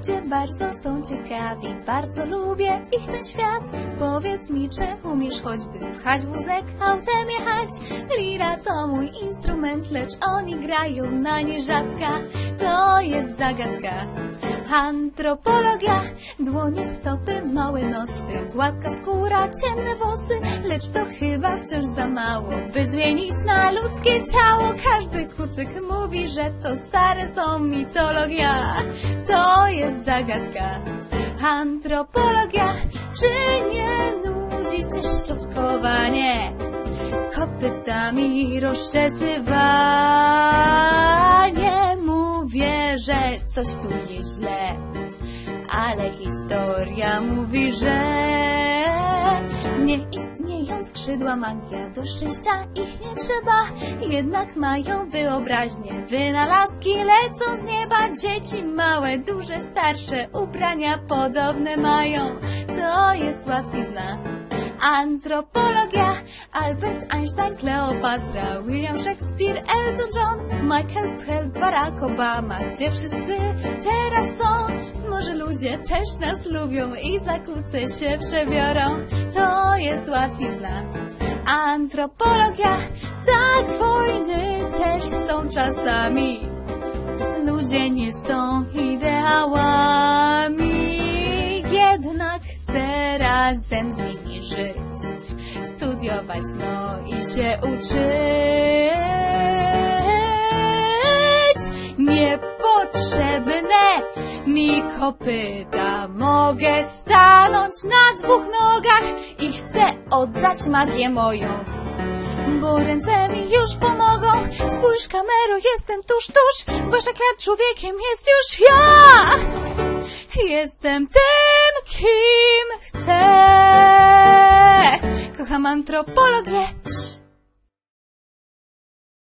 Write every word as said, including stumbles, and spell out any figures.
Ludzie bardzo są ciekawi, bardzo lubię ich ten świat. Powiedz mi, czy umiesz choćby pchać wózek, autem jechać? Lira to mój instrument, lecz oni grają na nie rzadka. To jest zagadka. Antropologia, dłonie, stopy, małe nosy, gładka skóra, ciemne włosy, lecz to chyba wciąż za mało, by zmienić na ludzkie ciało. Każdy kucyk mówi, że to stare są mitologia. To jest zagadka. Antropologia, czy nie nudzi cię szczotkowanie, kopytami rozczesywanie? Mówię, że coś tu jest źle, ale historia mówi, że nie istnieją skrzydła, magia, do szczęścia ich nie trzeba. Jednak mają wyobraźnię, wynalazki lecą z nieba. Dzieci małe, duże, starsze, ubrania podobne mają. To jest łatwizna. Antropologia, Albert Einstein, Kleopatra, William Shakespeare, Elton John, Michael Pell, Barack Obama. Gdzie wszyscy teraz są? Może ludzie też nas lubią i za kuce się przebiorą. To jest łatwizna. Antropologia, tak, wojny też są czasami. Ludzie nie są ideałami, jednak chcę razem z nimi żyć, studiować, no i się uczyć. Niepotrzebne mi kopyta, mogę stanąć na dwóch nogach i chcę oddać magię moją, bo ręce mi już pomogą. Spójrz, kamero, jestem tuż, tuż, wasza klat człowiekiem jest już ja. Jestem tym, kim chcę. Kocham antropologię.